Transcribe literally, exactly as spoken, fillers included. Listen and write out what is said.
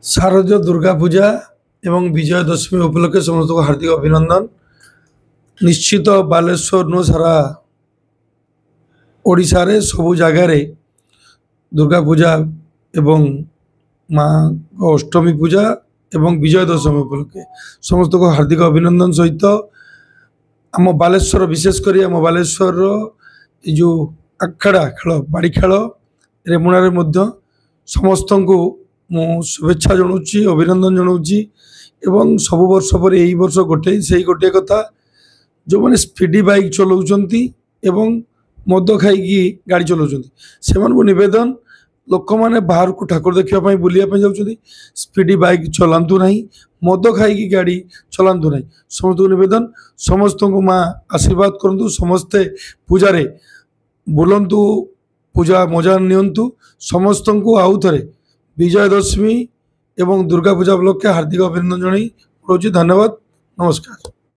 शारदीय दुर्गा पूजा एवं विजय दशमी उपलक्षे समस्त को हार्दिक अभिनंदन। निश्चित बालेश्वर नु सारा ओडिशा रे सबु जगार दुर्गा पूजा एवं माँ अष्टमी पूजा एवं विजय दशमी उपलक्षे समस्त को हार्दिक अभिनंदन सहित आम बालेश्वर विशेषकर आम बालेश्वर जो आखड़ा खेल बाड़ी खेल रेमुणा समस्त को मु शुभेच्छा जनाऊँगी अभिनंदन जनाऊँगी। एवं सब वर्ष पर यही वर्ष गोटे से गोटे कथा जो मैंने स्पीडी बाइक चलाउछंती एवं मद खाई गाड़ी चलाउछंती से निवेदन लोक मैंने बाहर को ठाकुर देखा बुलाया जाऊँच स्पीडी बाइक चलातु ना मद खाई गाड़ी चलातु ना समस्त को निवेदन समस्त को माँ आशीर्वाद करूँ समस्ते पूजारे बुलंतु पूजा मजा नियंतु समस्त को आउ थे विजय दशमी एवं दुर्गा पूजा उपलक्षे हार्दिक अभिनंदन जनाई। धन्यवाद, नमस्कार।